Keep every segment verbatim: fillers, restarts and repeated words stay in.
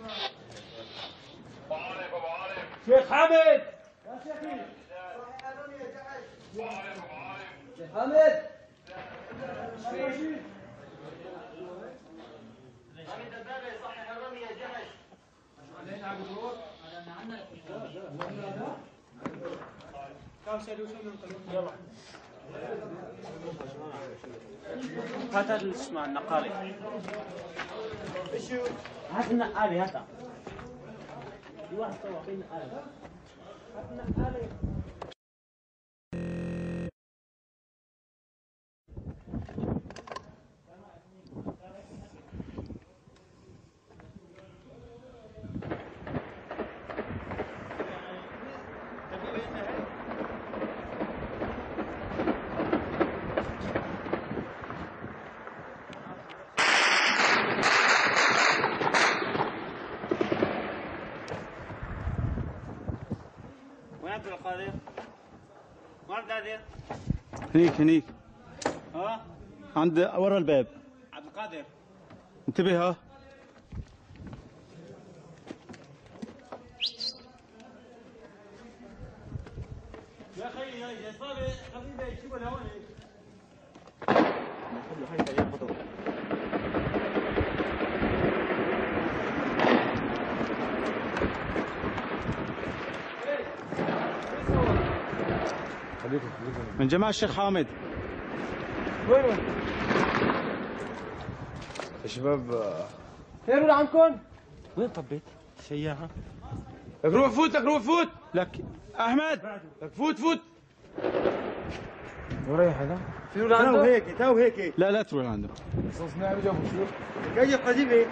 شيخ حامد يا شيخي. شيخ حامد حميد البابي صحح الرمي يا جحش. يلا هات هذا اسمه النقالي. ايشو هات النقالي هاتها. في واحد سوا في النقالي. هات النقالي. وين عبد القادر؟ وين عبد القادر؟ هنيك هنيك. ها؟ عند ورا الباب. عبد القادر انتبه ها. يا اخي يا صاحبي حبيبي شوف لهون. من جماعة الشيخ حامد. وين وين؟ يا شباب خير عنكم؟ وين طبيت؟ سياحة. لك روح فوت لك روح فوت لك احمد لك فوت فوت. وريح هذا في ولا عنده؟ تو هيك تو هيك. لا لا تروح عنده. صوصنا جابوا شو؟ جاي قديمة. ايوه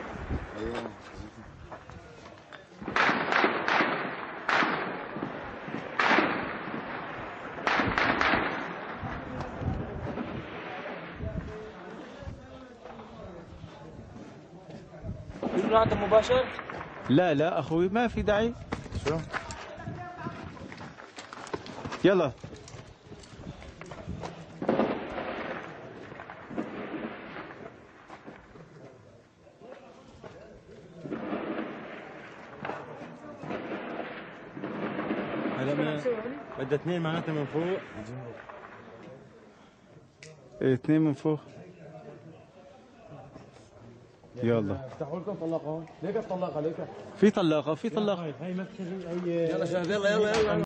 في عنده مباشر؟ لا لا اخوي ما في داعي. شو؟ يلا هلا ما بدها اثنين معناتها من فوق. اثنين من فوق. يلا افتحوا لكم طلقها هون. ليك الطلاقة ليك. في طلاقة في طلاقة. هاي ما هي. يلا شباب يلا يلا يلا.